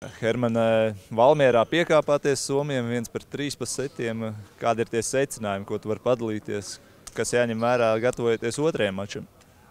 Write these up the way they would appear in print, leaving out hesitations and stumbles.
Herman, Valmierā piekāpāties Somiem 1-3 pa setiem. Kādi ir tie secinājumi, ko tu vari padalīties, kas jāņem vērā gatavojoties otrajam mačam?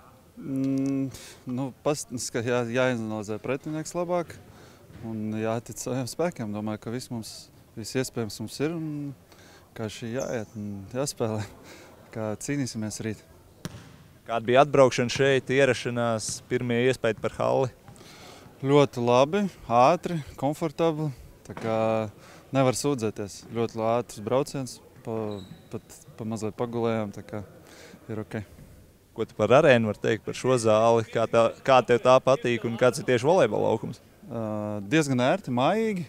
Jāizanalizē pretinieks labāk un jātic saviem spēkiem. Domāju, ka viss iespējams mums ir un kā šī jāiet un jāspēlē, kā cīnīsimies rīt. Kāda bija atbraukšana šeit, ierašanās, pirmie iespēja par halli? Ļoti labi, ātri, komfortabli. Tā kā nevar sūdzēties. Ļoti ātrs brauciens, pat mazliet pagulējām, tā kā ir ok. Ko tu par arēnu var teikt, par šo zāli? Kā tev tā patīk un kāds ir tieši volejbola laukums? Diezgan ērti, mājīgi.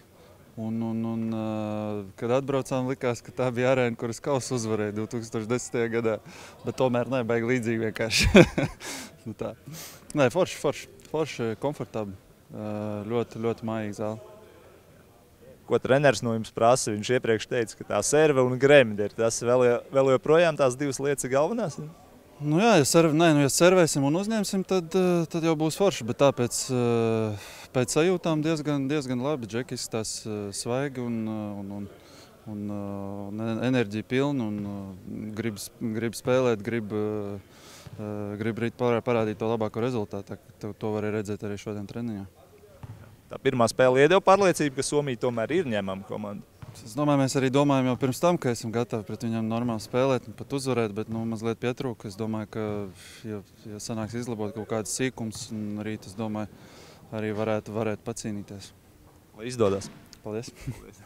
Kad atbraucām, likās, ka tā bija arēna, kuras kausu uzvarēja 2010. gadā. Bet tomēr ne, baigi līdzīgi vienkārši. Nē, forši, komfortabli. Ļoti, ļoti mājīgi zāli. Ko treneris no jums prasa? Viņš iepriekš teica, ka tā serve un gremde ir tas vēl joprojām tās divas lietas galvenās? Nu jā, ja servēsim un uzņemsim, tad jau būs forši, bet tāpēc pēc sajūtām diezgan labi. Džeki izskatās svaigi un enerģija pilna un grib spēlēt, grib rīt parādīt to labāko rezultātu. To var redzēt arī šodien treniņā. Tā pirmā spēle iedeva pārliecību, ka Somija tomēr ir ņemama komanda? Es domāju, mēs arī domājam jau pirms tam, ka esam gatavi pret viņiem normāli spēlēt un pat uzvarēt, bet mazliet pietrūka. Es domāju, ka ja sanāks izlabot kaut kādas sīkums, un rīt, es domāju, arī varētu pacīnīties. Lai izdodas. Paldies. Paldies.